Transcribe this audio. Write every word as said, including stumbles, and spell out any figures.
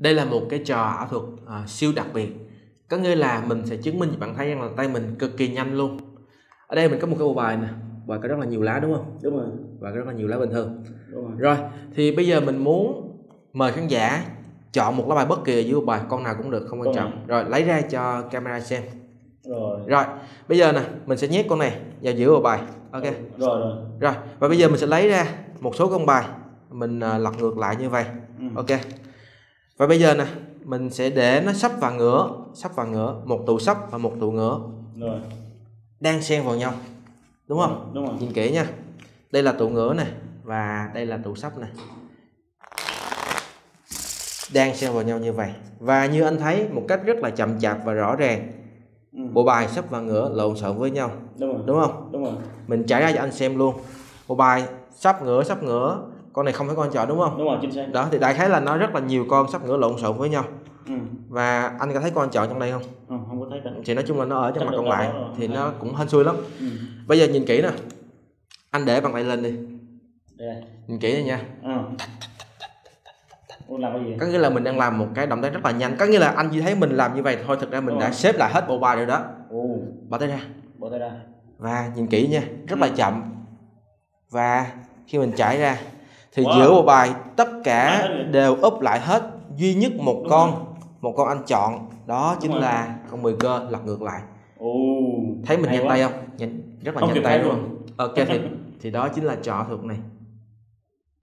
Đây là một cái trò ảo thuật à, siêu đặc biệt. Có nghĩa là mình sẽ chứng minh cho bạn thấy rằng là tay mình cực kỳ nhanh luôn. Ở đây mình có một cái bộ bài nè, bài có rất là nhiều lá đúng không? Đúng rồi. Và rất là nhiều lá bình thường. Đúng rồi. Rồi, thì bây giờ mình muốn mời khán giả chọn một lá bài bất kỳ giữa bộ bài, con nào cũng được, không quan trọng. Rồi lấy ra cho camera xem. Rồi. Rồi, bây giờ nè, mình sẽ nhét con này vào giữa bộ bài. Ok. Rồi rồi. Rồi, và bây giờ mình sẽ lấy ra một số con bài, mình uh, lật ngược lại như vậy. Ừ. Ok. Và bây giờ nè, mình sẽ để nó sắp và ngửa, sắp và ngửa, một tụ sắp và một tụ ngửa. Rồi. Đang xen vào nhau. Đúng không? Đúng rồi. Nhìn kỹ nha. Đây là tụ ngửa này và đây là tụ sắp này. Đang xen vào nhau như vậy. Và như anh thấy một cách rất là chậm chạp và rõ ràng, ừ. bộ bài sắp và ngửa lộn xộn với nhau. Đúng rồi. Đúng không? Đúng rồi. Mình trải ra cho anh xem luôn. Bộ bài sắp ngửa sắp ngửa, con này không phải con chọn đúng không? Đúng rồi, chính xác. Đó thì đại khái là nó rất là nhiều con sắp ngửa lộn xộn với nhau. Ừ. Và anh có thấy con chọn trong đây không? Không, không có thấy đâu. Thì nói chung là nó ở trong mặt còn lại thì rồi. nó cũng hên xui lắm. Ừ. Bây giờ nhìn kỹ nè, anh để bàn tay lên đi. Đây. Nhìn kỹ này nha. Ừ. Làm cái gì? Có nghĩa là mình đang làm một cái động tác rất là nhanh. Có nghĩa là anh chỉ thấy mình làm như vậy thôi, thực ra mình đã xếp lại hết bộ bài rồi đó. Ồ. Bỏ tay ra. Bỏ tay ra. Và nhìn kỹ nha, rất là chậm. Và khi mình trải ra thì wow. giữa bộ bài tất cả đều úp lại hết, duy nhất một Đúng con rồi. một con anh chọn, đó chính Đúng là rồi. con mười cơ lật ngược lại. Ồ. Thấy mình Hay nhanh quá. tay không? Nhanh, rất là không nhanh tay luôn. luôn. Ok thì thì đó chính là trò ảo thuật này.